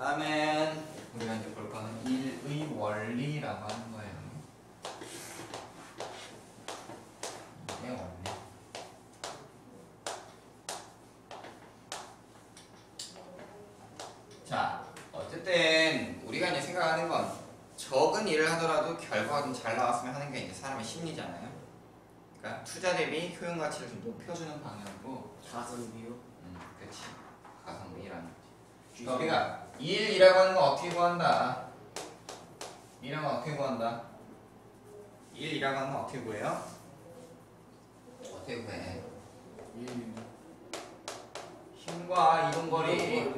다음엔 우리가 이제 볼 거는 일의 원리라고 하는 거예요. 일의 원리. 자, 어쨌든 우리가 이제 생각하는 건 적은 일을 하더라도 결과가 좀 잘 나왔으면 하는 게 이제 사람의 심리잖아요. 그러니까 투자 대비 효용 가치를 좀 높여주는 방향으로. 가성비요? 그렇지. 가성비라는 거지. 그러니까 우리가 일이라고 하는 건 어떻게 구한다? 일이라는 건 어떻게 구한다? 일이라고 하는 건 어떻게 구해요? 어떻게 구해? 힘과 이동거리.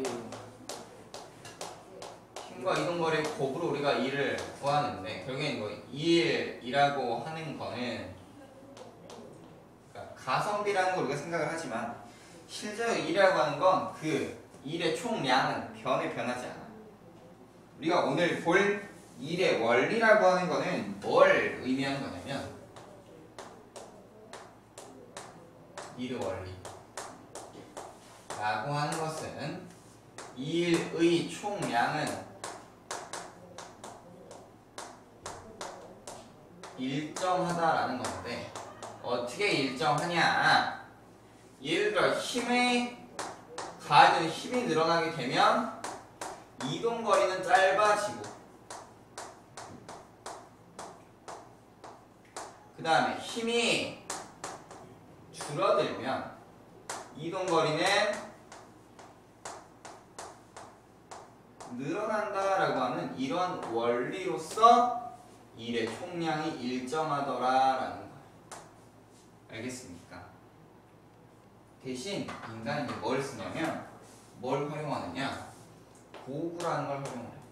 힘과 이동거리의 곱으로 우리가 일을 구하는데 결국엔 뭐 일이라고 하는 거는 그러니까 가성비라는 걸 우리가 생각을 하지만 실제로 일이라고 하는 건 그 일의 총량은 변하지 않아. 우리가 오늘 볼 일의 원리라고 하는 거는 뭘 의미하는 거냐면 일의 원리 라고 하는 것은 일의 총량은 일정하다라는 건데 어떻게 일정하냐? 예를 들어 가해진 힘이 늘어나게 되면 이동거리는 짧아지고 그 다음에 힘이 줄어들면 이동거리는 늘어난다라고 하는 이런 원리로서 일의 총량이 일정하더라라는 거예요. 알겠습니까? 대신 인간은 이제 뭘 쓰냐면 뭘 활용하느냐? 도구라는 걸 활용을 해.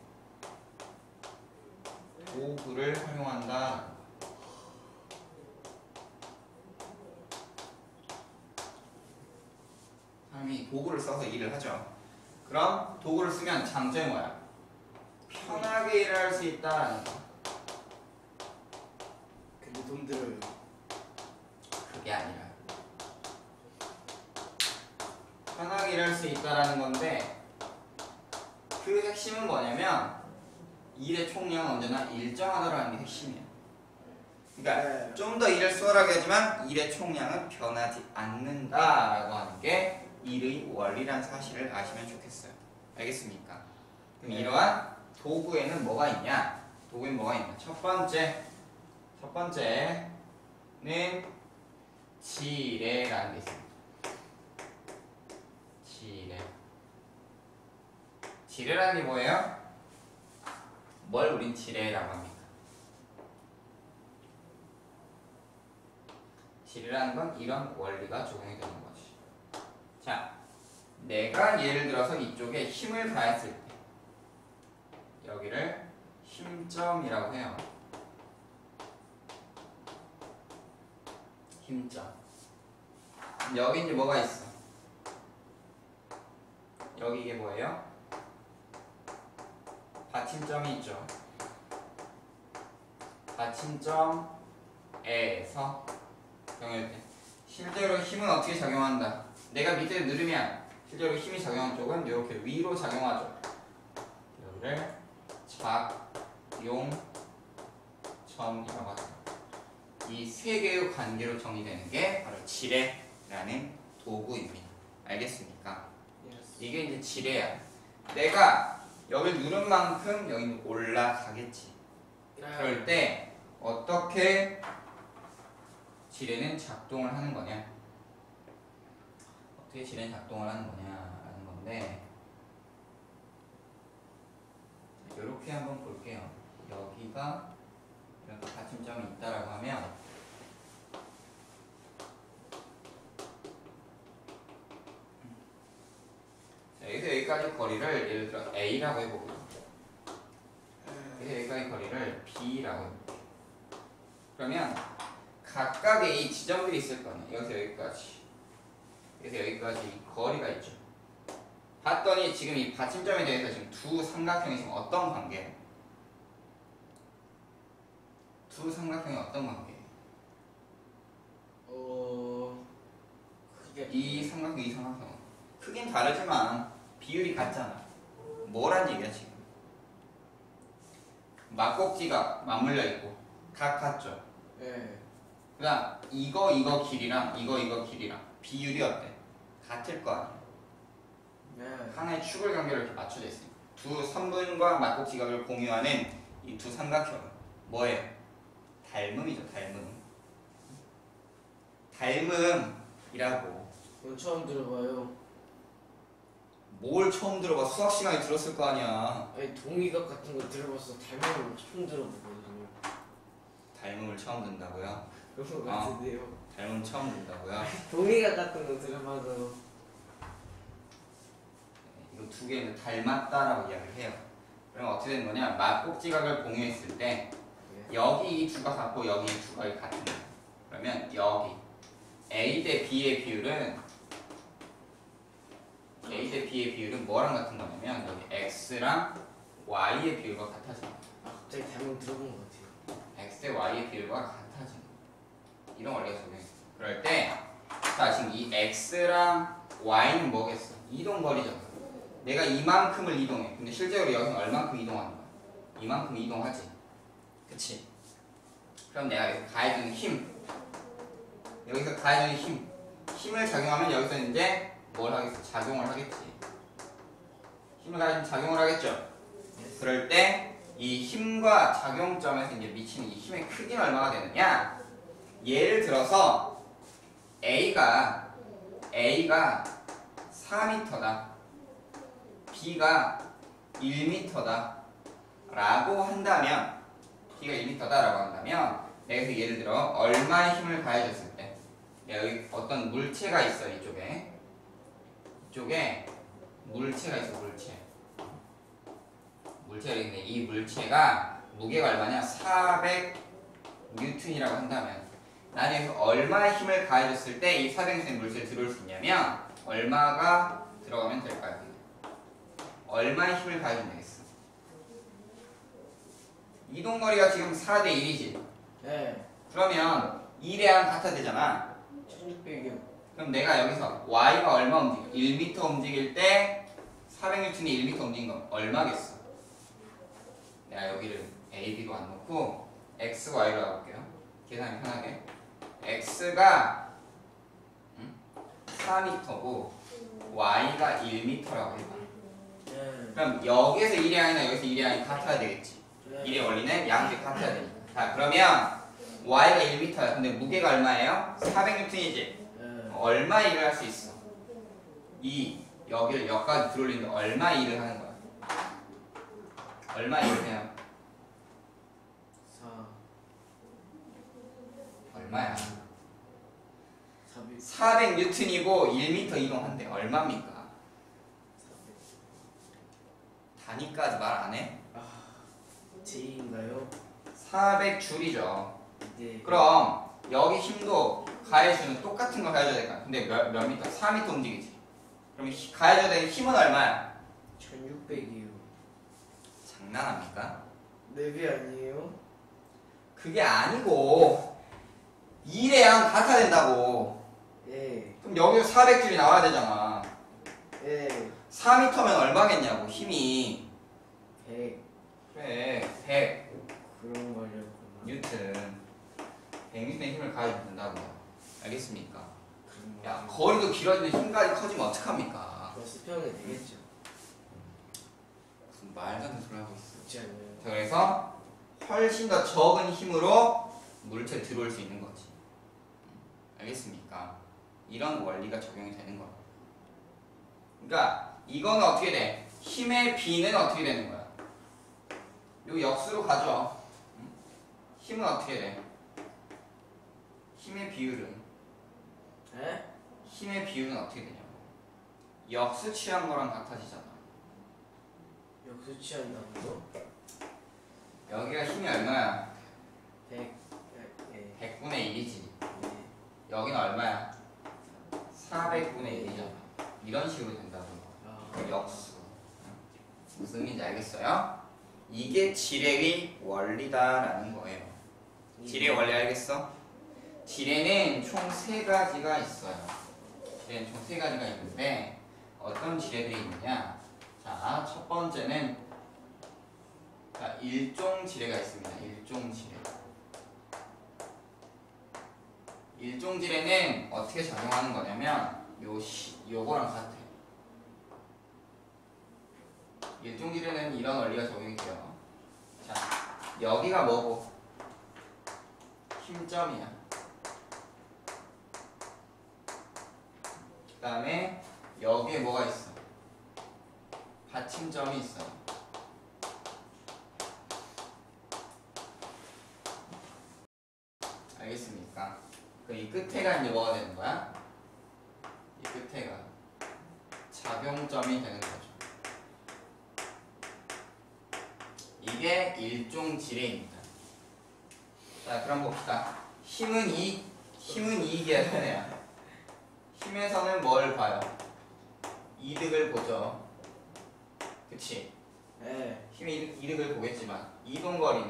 도구를 활용한다. 사람이 도구를 써서 일을 하죠. 그럼 도구를 쓰면 장점이 뭐야? 편하게 일을 할 수 있다라는 거. 근데 돈 들어요. 그게 아니라 편하게 일할 수 있다라는 건데 그 핵심은 뭐냐면 일의 총량은 언제나 일정하다라는 게 핵심이에요. 그러니까 좀 더 일을 수월하게 하지만 일의 총량은 변하지 않는다라고 하는 게 일의 원리라는 사실을 아시면 좋겠어요. 알겠습니까? 그럼 이러한 도구에는 뭐가 있냐? 도구에는 뭐가 있냐? 첫 번째는 지뢰라는 게 있습니다. 지뢰라는 게 뭐예요? 뭘 우린 지뢰라고 합니까? 지뢰라는 건 이런 원리가 적용이 되는 거지. 자, 내가 예를 들어서 이쪽에 힘을 가했을 때 여기를 힘점이라고 해요. 힘점. 여기 이제 뭐가 있어? 여기 이게 뭐예요? 받침점이 있죠. 받침점에서 경혈때 실제로 힘은 어떻게 작용한다? 내가 밑에 누르면 실제로 힘이 작용한 쪽은 이렇게 위로 작용하죠. 여기를 작용점이라고 하죠. 이 세 개의 관계로 정리되는 게 바로 지뢰라는 도구입니다. 알겠습니까? 이게 이제 지뢰야. 내가 여기 누른 만큼 여기는 올라가겠지. 그럴 때 어떻게 지뢰는 작동을 하는 거냐? 어떻게 지뢰는 작동을 하는 거냐라는 건데 이렇게 한번 볼게요. 여기가 이렇게 받침점이 있다라고 하면 여기서 여기까지 거리를 예를 들어 A라고 해보고요. 여기서 여기까지 거리를 B라고 해볼게요. 그러면 각각의 이 지점들이 있을 거 아니에요. 여기서 여기까지. 여기서 여기까지 거리가 있죠. 봤더니 지금 이 받침점에 대해서 지금 두 삼각형이 지금 어떤 관계예요? 두 삼각형이 어떤 관계예요? 이 삼각형, 이 삼각형. 크긴 다르지만 비율이 같잖아. 뭐란 얘기야 지금? 막꼭지가 맞물려 있고 각 같죠? 네. 그다음 이거 길이랑 이거 길이랑 비율이 어때? 같을 거 아니야. 네. 하나의 축을 관계로 이렇게 맞춰져 있으니까 두 선분과 막꼭지각을 공유하는 이 두 삼각형은 뭐예요? 닮음이죠. 닮음이라고. 이거 처음 들어봐요. 뭘 처음 들어봐? 수학 시간에 들었을 거 아니야. 아니 동의각 같은 거 들어봤어. 닮은 거 처음 들어보거든요. 닮음을 처음 듣는다고요? 그런 거 같은데요. 닮음 처음 듣는다고요? 동의각 같은 거 들어봐서. 이거 두 개는 닮았다라고 이야기를 해요. 그럼 어떻게 되는 거냐? 막꼭지각을 공유했을 때 여기 이 두가 같고 여기 이 두가 같은 거예요. 그러면 여기 A 대 B의 비율은 뭐랑 같은 거냐면 여기 X랑 Y의 비율과 같아져요. 아 갑자기 닮은 들어본 것 같아요. X 대 Y의 비율과 같아지는 거예요. 이런 원리가 적용해요. 그럴 때 자, 지금 이 X랑 Y는 뭐겠어? 이동거리잖아. 내가 이만큼을 이동해. 근데 실제로 여기는 얼만큼 이동하는 거야? 이만큼 이동하지. 그치? 그럼 내가 여기서 가해주는 힘. 여기서 가해주는 힘을 작용하면 여기서 이제 뭘 하겠어? 작용을 하겠지. 힘을 가해주면 작용을 하겠죠? 그럴 때 이 힘과 작용점에서 이제 미치는 이 힘의 크기는 얼마가 되느냐? 예를 들어서 A가 4m다. B가 1m다. 라고 한다면 B가 1m다 라고 한다면 내가 여기서 예를 들어 얼마의 힘을 가해줬을 때 여기 어떤 물체가 있어. 이쪽에 물체가 있어. 물체가 있는데 이 물체가 무게가 얼마냐? 400N이라고 한다면 나는 여기서 얼마의 힘을 가해줬을 때 이 400N의 물체를 들어올 수 있냐면 얼마가 들어가면 될까요? 얼마의 힘을 가해주면 되겠어? 이동거리가 지금 4대 1이지? 네. 그러면 1의 같아야 되잖아. 1600이요. 그럼 내가 여기서 Y가 얼마 움직여? 1m 움직일 때 400N이 1m 움직인 건 얼마겠어? 내가 여기를 A, B로 안 놓고 X, Y로 해볼게요. 계산이 편하게. X가 4m고 Y가 1m라고 해봐. 네. 그럼 여기에서 1의 항이나 여기서 1의 항이 같아야 되겠지. 네. 1의 원리는 양쪽이 같아야 되니까. 자, 그러면 Y가 1m야. 근데 무게가 얼마예요? 400N이지. 네. 얼마 일을 할 수 있어? 여기를 여기까지 들어올리는데 얼마 일을 하는 거야? 얼마 일을 해요? 4. 얼마야? 400. 400N이고 1m 이동한대. 얼마입니까? 400. 단위까지 말 안 해? J인가요? 400줄이죠. 네. 그럼 여기 힘도 가해주는 똑같은 거 가해줘야 될까? 근데 몇 미터? 4m 움직이지. 그럼 가해줘야 되는 힘은 얼마야? 1600이요. 장난합니까? 랩이 아니에요? 그게 아니고 1의 양 같아야 된다고. 예. 그럼 여기서 400줄이 나와야 되잖아. 예. 4m면 얼마겠냐고 힘이. 100. 그래 100 그런 거냐고. 뉴턴. 100N의 힘을 가해주면 된다고요. 알겠습니까? 그런 거. 야 거리도 길어지는데 힘까지 커지면 어떡합니까? 더 수평이 되겠죠. 무슨 말도 안 되는 소리 하고 있어. 그렇지 않나요? 자, 그래서 훨씬 더 적은 힘으로 물체에 들어올 수 있는 거지. 알겠습니까? 이런 원리가 적용이 되는 거야. 그러니까 이거는 어떻게 돼? 힘의 비는 어떻게 되는 거야? 이거 역수로 가져. 힘은 어떻게 돼? 힘의 비율은? 에? 힘의 비율은 어떻게 되냐고. 역수 취한 거랑 같아지잖아. 역수 취한다고요? 여기가 힘이 얼마야? 100. 예. 100분의 1이지. 예. 여기는 얼마야? 400분의 1이잖아. 이런 식으로 된다고. 아. 역수. 무슨 의미인지 알겠어요? 이게 지뢰의 원리다라는 거예요. 지뢰의 원리 알겠어? 지뢰는 총 3가지가 있어요. 지뢰는 총 3가지가 있는데 어떤 지뢰들이 있느냐? 자, 첫 번째는 자, 일종지뢰가 있습니다. 일종지뢰. 일종지뢰는 어떻게 작용하는 거냐면 요거랑 같아요. 일종지뢰는 이런 원리가 적용이 돼요. 자, 여기가 뭐고? 힘점이야. 그 다음에 여기에 뭐가 있어? 받침점이 있어. 알겠습니까? 그럼 이 끝에가 이제 뭐가 되는 거야? 이 끝에가 작용점이 되는 거죠. 이게 일종지뢰입니다. 자, 그럼 봅시다. 힘은 이익이야, 편해야. 힘에서는 뭘 봐요? 이득을 보죠. 그치? 네. 힘의 이득을 보겠지만 이동거리는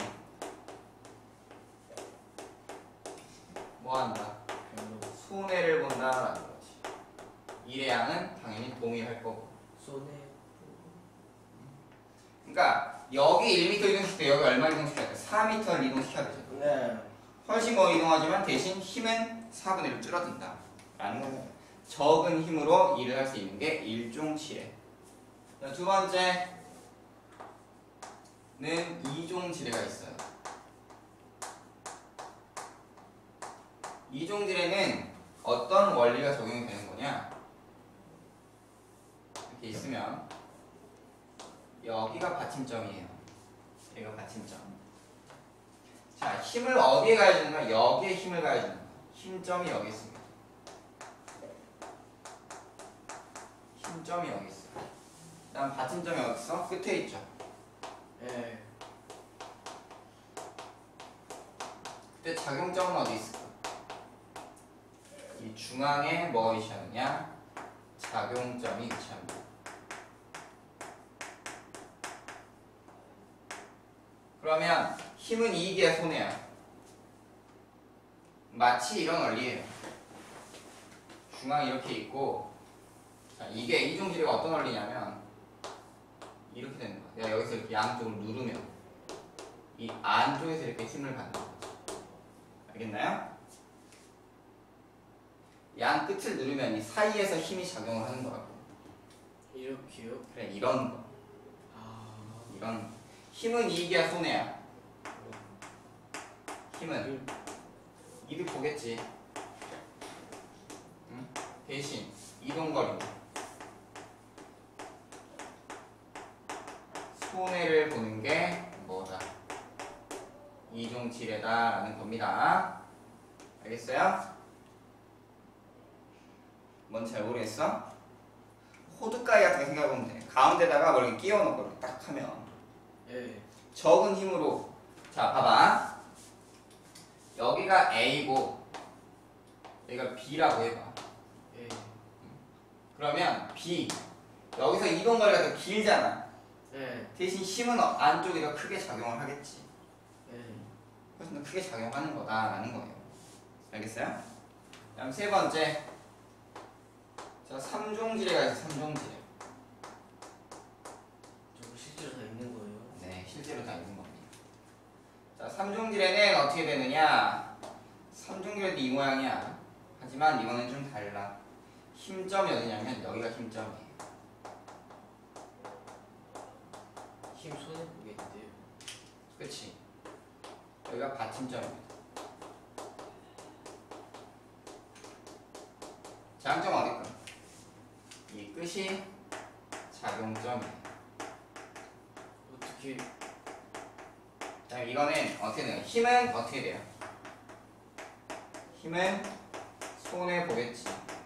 뭐 한다? 별로. 손해를 본다라는 거지. 일의 양은 당연히 동일할 거고. 손해. 그러니까 여기 1m 이동시킬 때 여기 얼마 이동시켜야 돼? 4m를 이동시켜야 되죠. 네. 훨씬 더 이동하지만 대신 힘은 4분의 1로 줄어든다 라는 거예요. 적은 힘으로 일을 할 수 있는 게 일종지뢰. 두 번째는 이종지뢰가 있어요. 이종지뢰는 어떤 원리가 적용이 되는 거냐? 이렇게 있으면 여기가 받침점이에요. 여기가 받침점. 자, 힘을 어디에 가해주는가? 여기에 힘을 가해주는 거야. 힘점이 여기 있습니다. 힘점이 여기 있어. 그 다음 받침점이 어디 있어? 끝에 있죠. 네. 그때 작용점은 어디 있을까? 이 중앙에 뭐가 위치하느냐? 작용점이 위치합니다. 그러면 힘은 이익이야, 손해야? 마치 이런 원리예요. 중앙이 이렇게 있고, 자, 이게 이종지뢰가 어떤 원리냐면 이렇게 되는 거야. 내가 여기서 이렇게 양쪽을 누르면 이 안쪽에서 이렇게 힘을 받는 거지. 알겠나요? 양 끝을 누르면 이 사이에서 힘이 작용을 하는 거라고. 이렇게요? 그래, 이런 거. 이런 거. 힘은 이익이야, 손해야? 힘은 이득 보겠지. 응? 대신 이동거리 손해를 보는 게 뭐다? 이종지뢰다라는 겁니다. 알겠어요? 뭔지 잘 모르겠어? 호두가위 같은 거 생각해보면 돼. 가운데다가 뭐 이렇게 끼워놓고 이렇게 딱 하면 네. 적은 힘으로. 자, 봐봐. 여기가 A고 여기가 B라고 해봐. 네. 그러면 B 여기서 이동거리가 더 길잖아. 네. 대신 힘은 안쪽이 더 크게 작용을 하겠지. 네. 훨씬 더 크게 작용하는 거다라는 거예요. 알겠어요? 다음 세 번째. 자, 삼종지뢰가 있어. 삼종지뢰. 저거 실제로 다 있는 거예요? 네, 실제로 다 있는 겁니다. 자, 삼종지뢰는 어떻게 되느냐? 삼종지뢰도 이 모양이야. 하지만 이거는 좀 달라. 힘점이 어디냐면 여기가 힘점이에요. 힘 손해 보겠는데요? 그치? 여기가 받침점입니다. 장점 어딜까? 이 끝이 작용점이에요. 어떻게? 자, 이거는 어떻게 돼요? 힘은 어떻게 돼요? 힘은 손해 보겠지.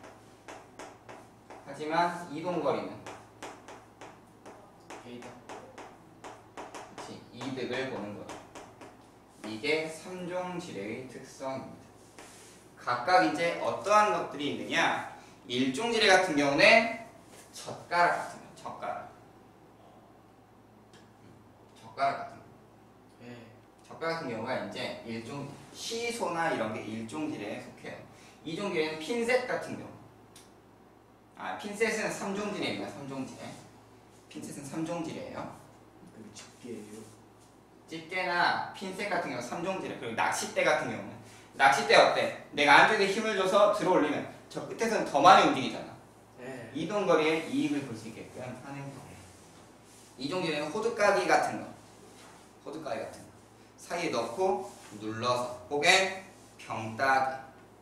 하지만 이동거리는 게이다. 그치? 이득을 보는 거죠. 이게 삼종지뢰의 특성입니다. 각각 이제 어떠한 것들이 있느냐? 일종지뢰 같은 경우는 젓가락 같은 거, 젓가락 같은 거. 네. 젓가락 같은 경우가 이제 일종 시소나 이런 게 일종지뢰에 속해요. 이종지뢰는 핀셋 같은 경우. 핀셋은 삼종지뢰입니다. 삼종지뢰. 핀셋은 3종질이에요. 그 집게예요. 집게나 핀셋 같은 경우는 3종질이에요. 그리고 낚싯대 같은 경우는 낚싯대 어때? 내가 안쪽에 힘을 줘서 들어 올리면 저 끝에서는 더 많이 움직이잖아. 네. 이동 거리에 이익을 볼 수 있게끔 하는 거예요. 이종질에는 호두까기 같은 거, 호두까기 같은 거 사이에 넣고 눌러서 혹은 병따개.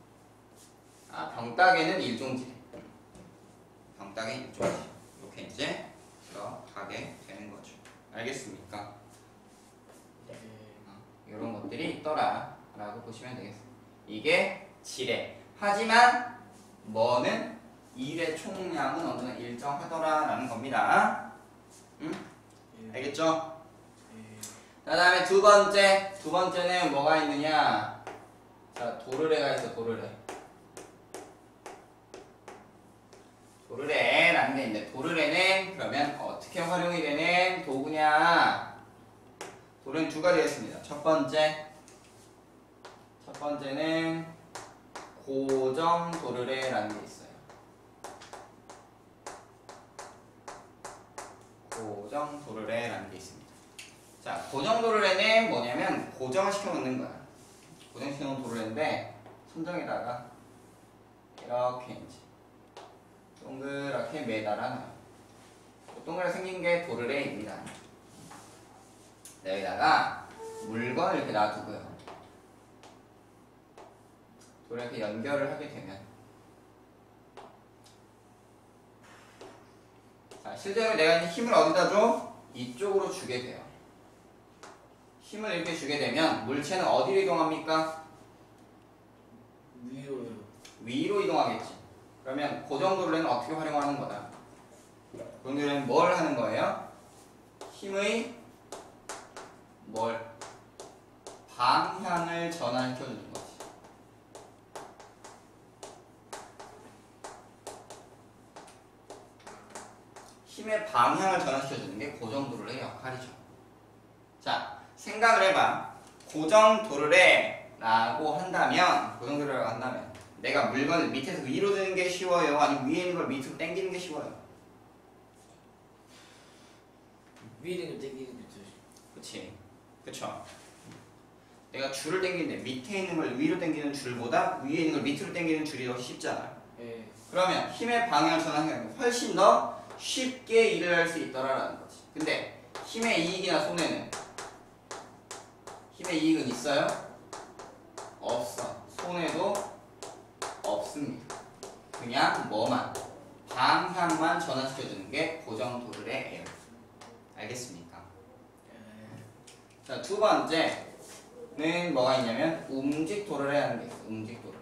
병따개는 일종질이에요. 병따개 일종질. 이렇게 이제 들어가게 되는 거죠. 알겠습니까? 네. 이런 것들이 있더라라고 보시면 되겠습니다. 이게 질의. 하지만 뭐는 일의 총량은 언제나 일정하더라라는 겁니다. 응? 예. 알겠죠? 예. 자, 다음에 두 번째는 뭐가 있느냐? 자, 도르래가 있어. 도르래라는 게 있는데 도르래는 그러면 어떻게 활용이 되는 도구냐? 도르래는 두 가지가 있습니다. 첫 번째는 고정 도르래라는 게 있어요. 고정 도르래라는 게 있습니다. 자, 고정 도르래는 뭐냐면 고정을 시켜 놓는 거야. 고정시켜 놓은 도르래인데 손정에다가 이렇게 이제 동그랗게 매달아 놔요. 동그랗게 생긴 게 도르래입니다. 여기다가 물건을 이렇게 놔두고요. 이렇게 연결을 하게 되면 자, 실제로 내가 이제 힘을 어디다 줘? 이쪽으로 주게 돼요. 힘을 이렇게 주게 되면 물체는 어디로 이동합니까? 위로요. 위로 이동하겠지. 그러면 고정 도르래는 어떻게 활용하는 거다? 고정 도르래는 뭘 하는 거예요? 힘의 방향을 전환시켜 주는 거지. 힘의 방향을 전환시켜 주는 게 고정 도르래의 역할이죠. 자, 생각을 해봐. 고정 도르래라고 한다면 내가 물건을 밑에서 위로 드는 게 쉬워요? 아니면 위에 있는 걸 밑으로 당기는 게 쉬워요? 위에 있는 거 땡기는 게 좋지. 그치? 그쵸? 내가 줄을 당기는데 밑에 있는 걸 위로 당기는 줄보다 위에 있는 걸 밑으로 당기는 줄이 더 쉽잖아. 예. 그러면 힘의 방향을 전환하면 훨씬 더 쉽게 일을 할 수 있더라라는 거지. 근데 힘의 이익이나 손해는 힘의 이익은 있어요? 없어. 손해도 없습니다. 그냥 방향만 전환시켜주는 게 고정 도르래예요. 알겠습니까? 예. 자, 두 번째는 뭐가 있냐면 움직 도르래라는 게 있어. 움직 도르래.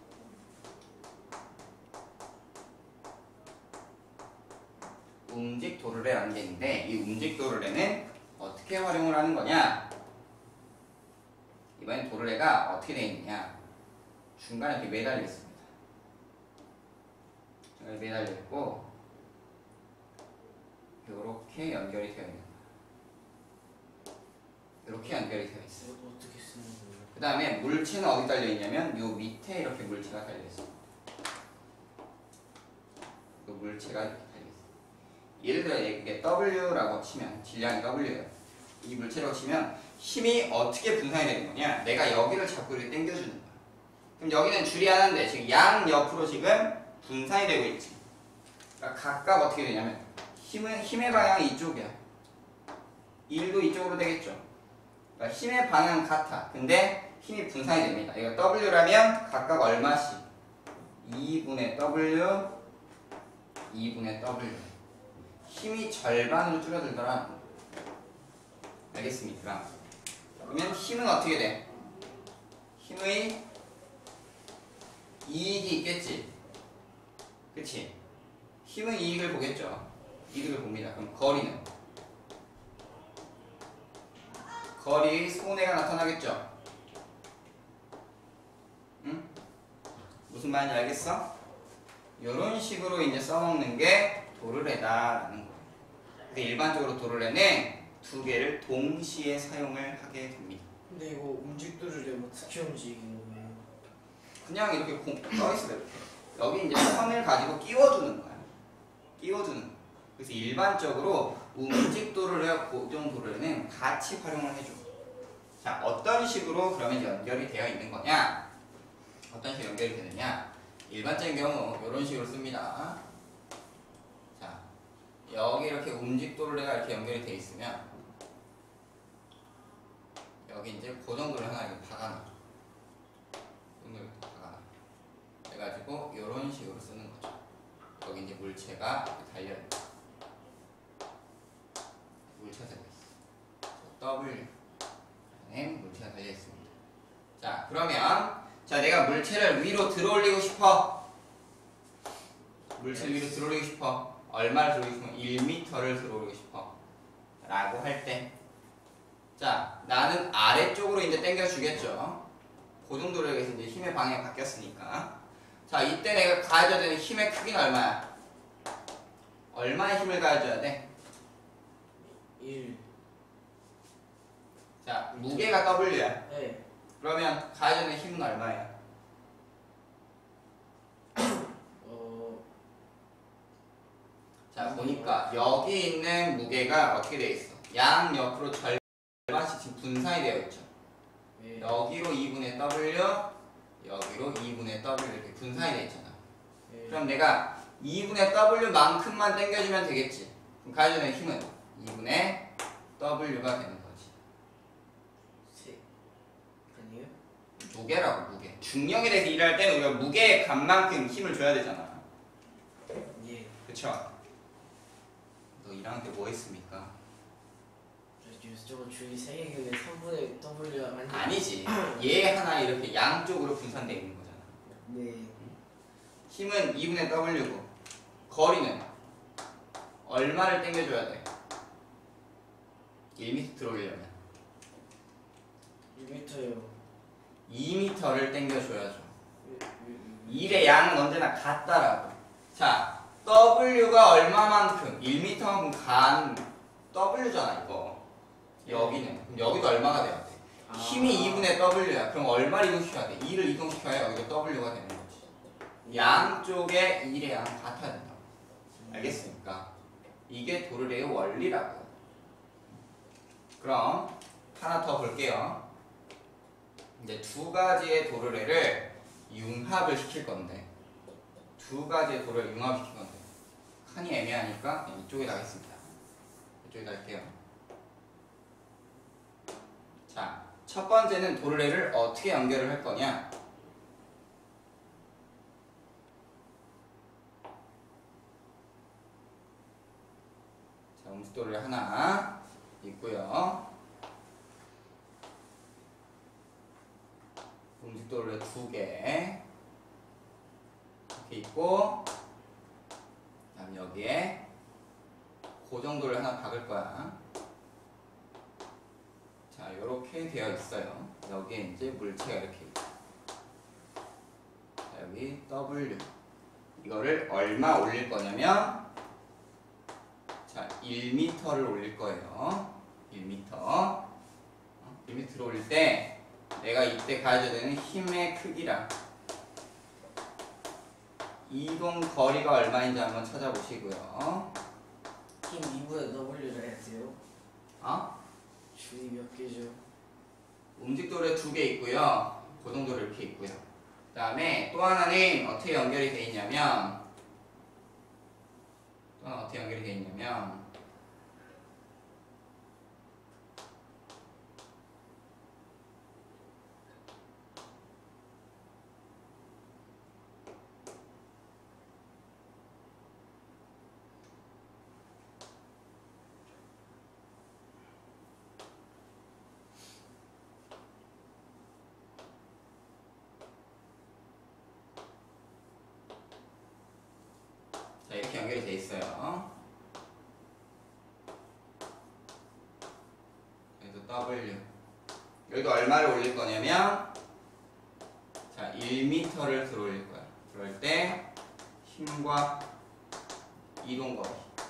움직 도르래라는 게 있는데 이 움직 도르래는 어떻게 활용을 하는 거냐? 이번엔 도르래가 어떻게 되어 있느냐? 중간에 이렇게 매달려 있습니다. 중간에 매달려 있고 이렇게 연결이 되어 있는 거야. 이렇게 연결이 되어 있어요. 어떻게 쓰는 거예요? 그 다음에 물체는 어디 달려 있냐면 요 밑에 이렇게 물체가 달려 있어요. 그 물체가 이렇게 달려 있어요. 예를 들어 이게 W라고 치면 질량이 W예요. 이 물체라고 치면 힘이 어떻게 분산이 되는 거냐? 내가 여기를 자꾸 이렇게 당겨주는 거야. 그럼 여기는 줄이 하나인데 지금 양 옆으로 지금 분산이 되고 있지. 그러니까 각각 어떻게 되냐면 힘의 방향이 이쪽이야. 1도 이쪽으로 되겠죠. 그러니까 힘의 방향은 같아. 근데 힘이 분산이 됩니다. 이거 W라면 각각 얼마씩? 2분의 W, 2분의 W. 힘이 절반으로 줄어들더라. 알겠습니까? 그러면 힘은 어떻게 돼? 힘의 이익이 있겠지. 그치? 힘은 이익을 보겠죠. 이익을 봅니다. 그럼 거리의 손해가 나타나겠죠. 응? 무슨 말인지 알겠어? 이런 식으로 이제 써먹는 게 도르래다라는 거예요. 근데 일반적으로 도르래는 두 개를 동시에 사용을 하게 됩니다. 근데 이거 움직도를 어떻게 움직이는 거예요? 그냥 이렇게 써있어요. 이렇게. 여기 이제 선을 가지고 끼워주는 거야. 끼워주는 거야. 그래서 일반적으로 움직도르래와 고정도르래는 같이 활용을 해줘. 자, 어떤 식으로 그러면 연결이 되어 있는 거냐? 어떤 식으로 연결이 되느냐? 일반적인 경우 이런 식으로 씁니다. 자, 여기 이렇게 움직도르래가 이렇게 연결이 되어 있으면 여기 이제 고정도를 하나 이렇게 박아놔. 이렇게 박아놔. 해가지고 이런 식으로 쓰는 거죠. 여기 이제 물체가 달려있는. 물체가 달려있어. W. 물체가 달려있습니다. 자, 그러면 자, 내가 물체를 위로 들어올리고 싶어. 물체를 위로 들어올리고 싶어. 얼마를 들어올리고 싶으면 1m를 들어올리고 싶어. 라고 할 때. 자, 나는 아래쪽으로 이제 당겨주겠죠. 그 정도로 해서 이제 힘의 방향이 바뀌었으니까. 자, 이때 내가 가해줘야 되는 힘의 크기는 얼마야? 얼마의 힘을 가해줘야 돼? 1. 자, 무게가 W야. 네. 그러면 가해줘야 되는 힘은 얼마야? 자, 보니까 여기 있는 무게가 어떻게 되어 있어? 양 옆으로 절반씩 지금 분산이 되어 있죠. 네. 여기로 2분의 W, 여기로 2분의 W 이렇게 분산이 되어 있잖아. 네. 그럼 내가 2분의 W만큼만 당겨주면 되겠지. 그럼 가해줘야 되는 힘은 2분의 W가 되는 거지. 아니에요? 무게라고, 무게. 중력에 대해서 일할 때는 우리가 무게의 값만큼 힘을 줘야 되잖아. 예. 그쵸? 너 1학년 때 뭐 했습니까? 저거 주의 세개 기억에 3분의 W가 아니지. 얘 하나 이렇게 양쪽으로 분산되어 있는 거잖아. 네. 힘은 2분의 W고 거리는 얼마를 당겨줘야 돼? 1m 들어오려면 1m요. 2m를 당겨줘야죠. 1의 양은 언제나 같다라고. 자, W가 얼마만큼? 1m만큼 간 W잖아 이거. 여기는. 그럼 여기도 얼마가 돼야 돼? 힘이 2분의 W야. 그럼 얼마를 이동시켜야 돼? 2를 이동시켜야 여기가 W가 되는 거지. 양쪽에 1의 양은 같아야 된다. 알겠습니까? 이게 도르래의 원리라고요. 그럼 하나 더 볼게요. 이제 두 가지의 도르래를 융합을 시킬 건데 두 가지의 도르래를 융합시킬 건데 칸이 애매하니까 이쪽에다 하겠습니다. 이쪽에다 할게요. 자, 첫 번째는 도르래를 어떻게 연결을 할 거냐? 자, 음수도르래 하나 있고요. 음식도르래 2개 이렇게 있고, 그다음 여기에 고정도를 하나 박을 거야. 자, 이렇게 되어 있어요. 여기에 이제 물체가 이렇게 있고, 자, 여기 W. 이거를 얼마 올릴 거냐면, 자, 1m를 올릴 거예요. 1m. 1m를 올릴 때 내가 이때 가져야 되는 힘의 크기랑 이동 거리가 얼마인지 한번 찾아보시고요. 힘 2분의 W를 해야 돼요. 줄이 몇 개죠? 움직도르래 2개 있고요. 고정도르 이렇게 있고요. 그 다음에 또 하나는 어떻게 연결이 돼 있냐면, 자, 이렇게 연결이 돼 있어요. 그래서 W. 여기도 얼마를 올릴 거냐면, 자, 1m를 들어올릴 거야. 그럴 때 힘과 이동거리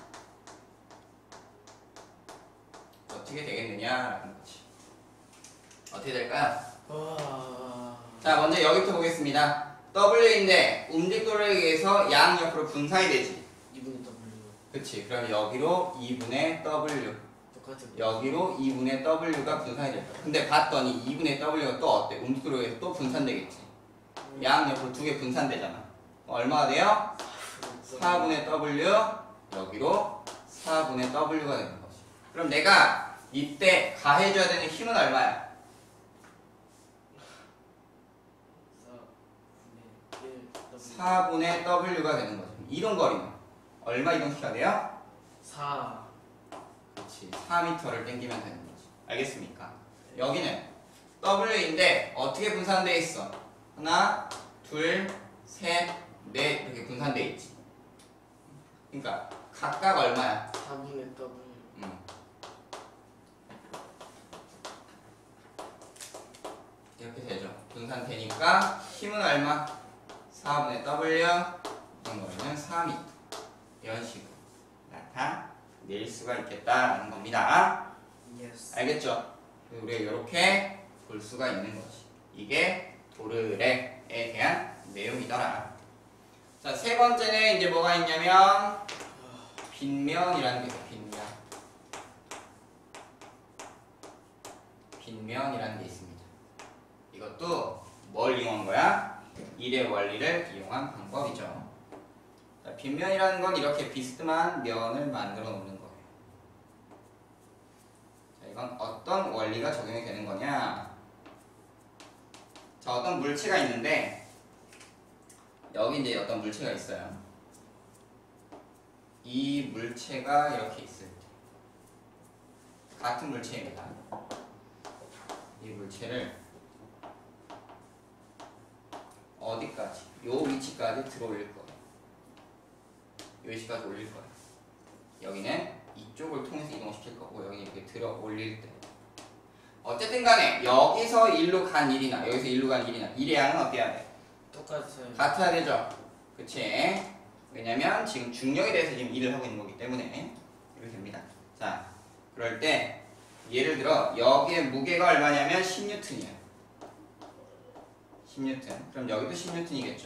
어떻게 되겠느냐라는 거지. 어떻게 될까요? 자, 먼저 여기부터 보겠습니다. W인데 움직도르에 의해서 양 옆으로 분산이 되지. 2분의 W. 그치. 그럼 여기로 2분의 W. 똑같은 거. 여기로 2분의 W가 분산이 됐다. 근데 봤더니 2분의 W가 또 어때? 음수로 해서 또 분산되겠지. 양옆으로 두 개 분산되잖아. 얼마가 돼요? 4분의 W. 여기로 4분의 W가 되는 거지. 그럼 내가 이때 가해줘야 되는 힘은 얼마야? 4분의 W가 되는 거지. 이동 거리는 얼마 이동시켜야 돼요? 4. 그렇지. 4m를 당기면 되는 거지. 알겠습니까? 여기는 W인데 어떻게 분산되어 있어? 하나, 둘, 셋, 넷 이렇게 분산되어 있지. 그러니까 각각 얼마야? 4분의 W. 이렇게 되죠. 분산되니까 힘은 얼마? 4분의 W, 이런 거는 4m. 이런 식으로 나타낼 수가 있겠다라는 겁니다. Yes. 알겠죠? 우리가 이렇게 볼 수가 있는 거지. 이게 도르래에 대한 내용이더라. 자, 세 번째는 이제 뭐가 있냐면 빗면이라는 게 있어. 빗면이라는 게 있습니다. 이것도 뭘 이용한 거야? 일의 원리를 이용한 방법이죠. 자, 빗면이라는 건 이렇게 비스듬한 면을 만들어 놓는 거예요. 자, 이건 어떤 원리가 적용이 되는 거냐? 자, 어떤 물체가 있는데 여기 이제 어떤 물체가 있어요. 이 물체가 이렇게 있을 때 같은 물체입니다. 이 물체를 어디까지? 요 위치까지 들어올릴 거예요. 요 위치까지 올릴 거예요. 여기는 이쪽을 통해서 이동시킬 거고 여기 이렇게 들어 올릴 때 어쨌든 간에 여기서 일로 간 일이나 여기서 일로 간 일이나 일의 양은 어때야 돼? 똑같아요. 같아야 되죠. 그치? 왜냐면 지금 중력에 대해서 지금 일을 하고 있는 거기 때문에 이렇게 됩니다. 자, 그럴 때 예를 들어 여기에 무게가 얼마냐면 10N이야. 10N. 그럼 여기도 10N이겠죠.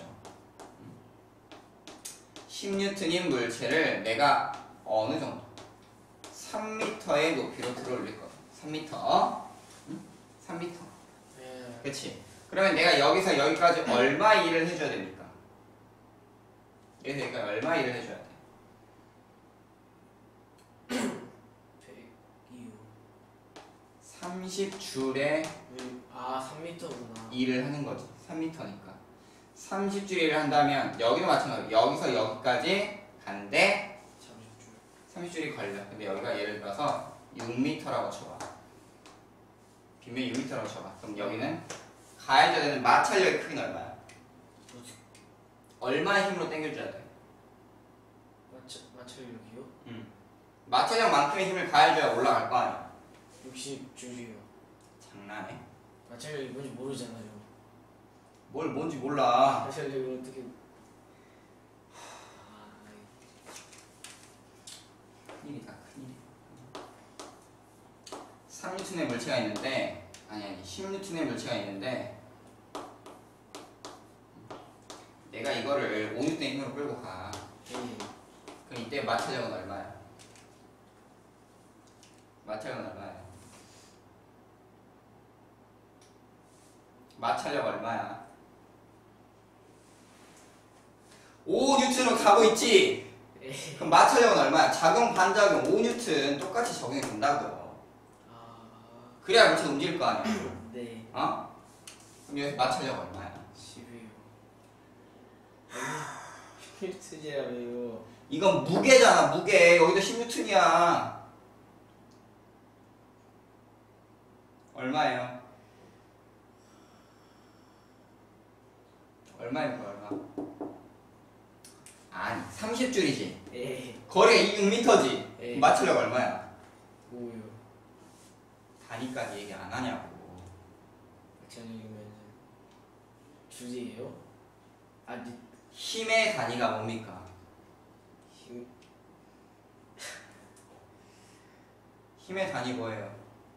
10N인 물체를 내가 어느 정도? 3m의 높이로 들어올릴 거야. 3m. 3m. 네. 그치? 그러면 내가 여기서 여기까지 얼마 일을 해줘야 됩니까? 여기서 여기까지 얼마 일을 해줘야 돼? 102. 30줄의 3m구나. 일을 하는 거지. 3m니까. 30줄 일을 한다면 여기도 마찬가지로 여기서 여기까지 간데 30줄이 걸려. 근데 여기가 예를 들어서 6m라고 쳐봐. 빗면이 6m라고 쳐봐. 그럼 여기는 가해져야 되는 마찰력의 크기는 얼마야? 얼마의 힘으로 당겨줘야 돼? 마찰력이요? 마찰력만큼의 힘을 가해줘야 올라갈 거 아니야. 60줄이요. 장난해? 마찰력이 뭔지 모르잖아요. 뭘 뭔지 몰라. 마찰력을 어떻게? 큰일이다, 큰일이야. 3N의 물체가 있는데 아니 10N의 물체가 있는데 내가 이거를 5N의 힘으로 끌고 가. 그럼 이때 마찰력은 얼마야? 마찰력은 얼마야? 마찰력 얼마야? 5N으로 가고 있지? 그럼 마찰력은 얼마야? 작용, 반작용, 5N 똑같이 적용이 된다고. 그래야 물체가 움직일 거 아니야? 네. 어? 그럼 여기서 마찰력 얼마야? 10이요. 1트지라며요. 이건 무게잖아, 무게. 여기도 10N이야. 얼마예요? 얼마입니까, 얼마? 아니, 30줄이지. 예. 거리가 6m지. 예. 마찰력 얼마야? 5요. 단위까지 얘기 안 하냐고. 마찰력이면 줄이에요? 아니 힘의 단위가 뭡니까? 힘. 힘의 단위 뭐예요?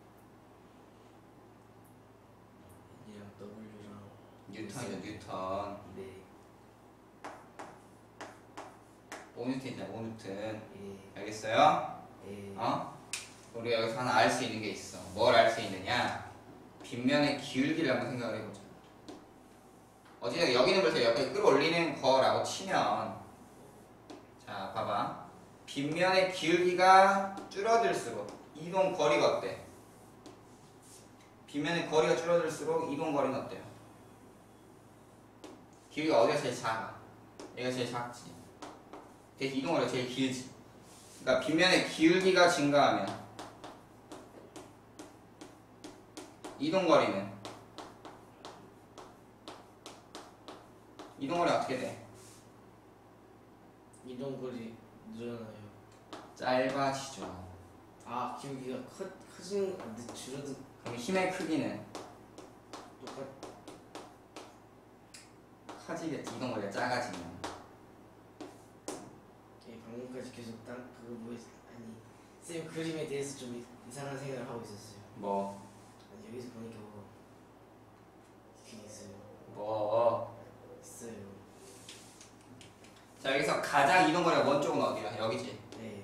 N이랑 W랑. 뉴턴이죠, 뉴턴. 네. 5N이잖아 5N. 예. 알겠어요? 예. 우리가 여기서 하나 알 수 있는 게 있어. 뭘 알 수 있느냐? 빗면의 기울기를 한번 생각을 해보자. 어쨌든 여기 있는 걸 제가 여기까지 끌어올리는 거라고 치면, 자 봐봐, 빗면의 기울기가 줄어들수록 이동 거리가 어때? 빗면의 거리가 줄어들수록 이동 거리는 어때요? 기울기가 어디가 제일 작아? 얘가 제일 작지. 대신 이동 거리가 제일 길지. 그러니까 빗면의 기울기가 증가하면 이동 거리는 어떻게 돼? 이동거리 늘어나요. 짧아지죠. 아, 기울기가 커진, 줄어든, 그럼 힘의 크기는 똑같, 커지겠지. 이동 거리가 작아지면. 방금까지 계속 그거 아니, 쌤 그림에 대해서 좀 이상한 생각을 하고 있었어요. 뭐? 아니, 여기서 보니까 그게 있어요. 뭐? 있어요. 자, 여기서 가장 이동 거리가 먼 쪽은 어디야? 여기지. 네.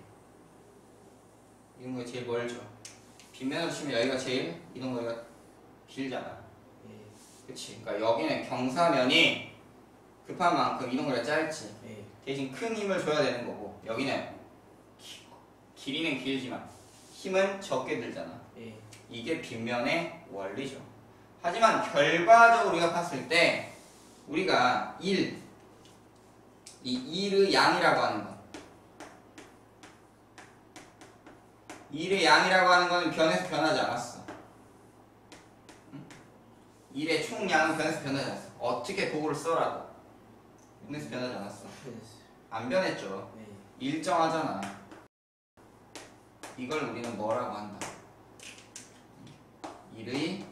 이동 거리 제일 멀죠. 빗면으로 치면 여기가 제일 이동 거리가 길잖아. 네. 그치? 그러니까 여기는 경사면이 급한 만큼 이동 거리가 짧지. 네. 대신 큰 힘을 줘야 되는 거고, 여기는 길이는 길지만 힘은 적게 들잖아. 네. 이게 빗면의 원리죠. 하지만 결과적으로 우리가 봤을 때 우리가 이 1의 양이라고 하는 거, 1의 양이라고 하는 거는 변해서 변하지 않았어. 1의 총량은 변해서 변하지 않았어. 어떻게 도구를 써라도 변해서 변하지 않았어. 안 변했죠. 네. 일정하잖아. 이걸 우리는 뭐라고 한다? 1의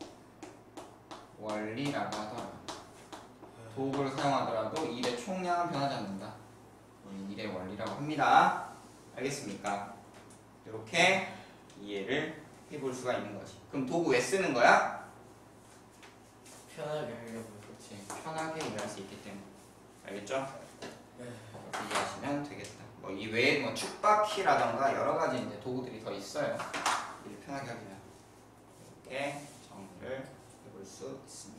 원리라고 하더라. 도구를 사용하더라도 1의 총량은 변하지 않는다. 우리 1의 원리라고 합니다. 알겠습니까? 이렇게 이해를 해볼 수가 있는 거지. 그럼 도구 왜 쓰는 거야? 편하게 하려고요. 그렇지. 편하게 이해할 수 있기 때문에. 알겠죠? 네. 이렇게 이해하시면 되겠다. 뭐 이 외에 뭐 축바키라던가 여러 가지 이제 도구들이 더 있어요. 이를 편하게 하기 위한. 이렇게 정리를 해볼 수 있습니다.